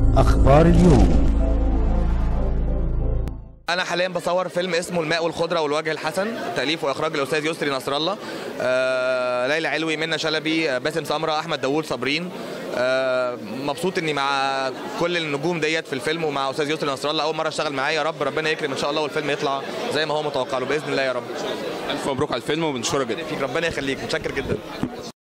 أخبار اليوم. أنا حاليا بصور فيلم اسمه الماء والخضرة والوجه الحسن، تأليف وإخراج الأستاذ يسري نصر الله، ليلى علوي، منى شلبي، باسم سمرة، أحمد داوود، صابرين. مبسوط إني مع كل النجوم ديت في الفيلم ومع أستاذ يسري نصر الله، أول مرة أشتغل معاه. يا رب ربنا يكرم إن شاء الله والفيلم يطلع زي ما هو متوقع له بإذن الله يا رب. ألف مبروك على الفيلم وبنشكرك جدا. ربنا يخليك، متشكر جدا.